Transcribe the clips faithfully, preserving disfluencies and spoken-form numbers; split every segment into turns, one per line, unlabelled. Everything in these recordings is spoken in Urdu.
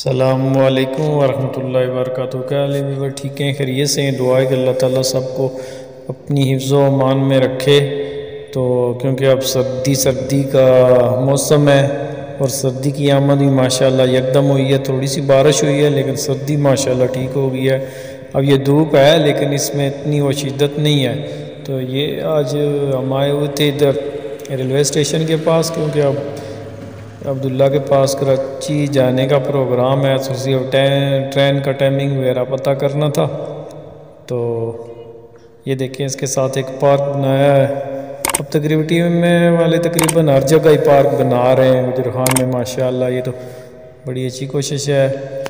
السلام علیکم ورحمۃ اللہ وبرکاتہ۔ کیا حال ہے ویور؟ ٹھیک ہیں، خیریت سے ہیں؟ دعا ہے کہ اللہ تعالیٰ سب کو اپنی حفظ و امان میں رکھے۔ تو کیونکہ اب سردی سردی کا موسم ہے اور سردی کی آمد بھی ماشاءاللہ یکدم ہوئی ہے، تھوڑی سی بارش ہوئی ہے لیکن سردی ماشاءاللہ ٹھیک ہو گئی ہے۔ اب یہ دھوپ ہے لیکن اس میں اتنی وہ شدت نہیں ہے۔ تو یہ آج ہم آئے ہوئے تھے ادھر ریلوے اسٹیشن کے پاس، کیونکہ اب عبداللہ کے پاس کراچی جانے کا پروگرام ہے، تو اسی ٹرین کا ٹائمنگ وغیرہ پتہ کرنا تھا۔ تو یہ دیکھیں اس کے ساتھ ایک پارک بنایا ہے۔ اب تقریباً میں والے تقریباً ہر جگہ ہی پارک بنا رہے ہیں گجر خان میں ماشاءاللہ، یہ تو بڑی اچھی کوشش ہے۔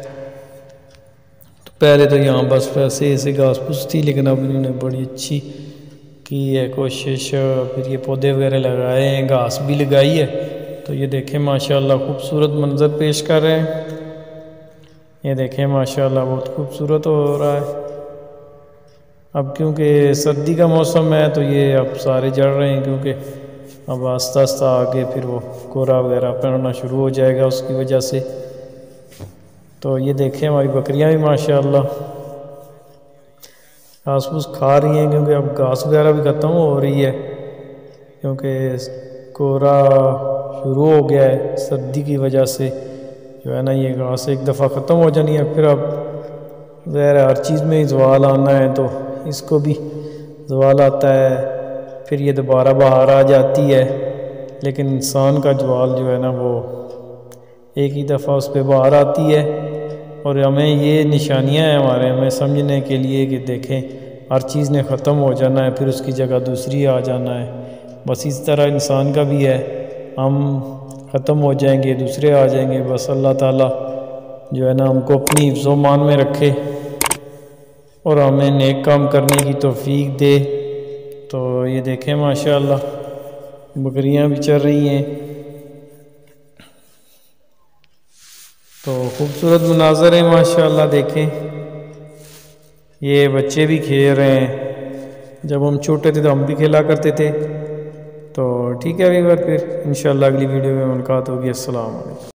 تو پہلے تو یہاں بس ویسے ایسے گھاس پھوس تھی، لیکن اب انہوں نے بڑی اچھی کی ہے کوشش، پھر یہ پودے وغیرہ لگائے ہیں، گھاس بھی لگائی ہے۔ تو یہ دیکھیں ماشاءاللہ خوبصورت منظر پیش کر رہے ہیں۔ یہ دیکھیں ماشاءاللہ بہت خوبصورت ہو رہا ہے۔ اب کیونکہ سردی کا موسم ہے تو یہ اب سارے جڑ رہے ہیں، کیونکہ اب آہستہ آہستہ آگے پھر وہ کورا وغیرہ پڑنا شروع ہو جائے گا اس کی وجہ سے۔ تو یہ دیکھیں ہماری بکریاں بھی ماشاءاللہ گھاس پھوس کھا رہی ہیں، کیونکہ اب گھاس وغیرہ بھی ختم ہو رہی ہے، کیونکہ کورا شروع ہو گیا ہے سردی کی وجہ سے جو ہے نا۔ یہ گھاس ایک دفعہ ختم ہو جانی ہے، پھر اب ظاہر ہر چیز میں زوال آنا ہے، تو اس کو بھی زوال آتا ہے، پھر یہ دوبارہ بہار آ جاتی ہے۔ لیکن انسان کا زوال جو ہے نا وہ ایک ہی دفعہ اس پہ بہار آتی ہے، اور ہمیں یہ نشانیاں ہیں ہمارے ہمیں سمجھنے کے لیے کہ دیکھیں ہر چیز نے ختم ہو جانا ہے، پھر اس کی جگہ دوسری آ جانا ہے۔ بس اس طرح انسان کا بھی ہے، ہم ختم ہو جائیں گے دوسرے آ جائیں گے۔ بس اللہ تعالیٰ جو ہے نا ہم کو اپنی حفظ و امان میں رکھے اور ہمیں نیک کام کرنے کی توفیق دے۔ تو یہ دیکھیں ماشاءاللہ بکریاں بھی چر رہی ہیں، تو خوبصورت مناظر ہیں ماشاءاللہ۔ دیکھیں یہ بچے بھی کھیل رہے ہیں، جب ہم چھوٹے تھے تو ہم بھی کھیلا کرتے تھے۔ تو ٹھیک ہے ویور، پھر انشاءاللہ اگلی ویڈیو میں ملاقات ہوگی۔ السلام علیکم۔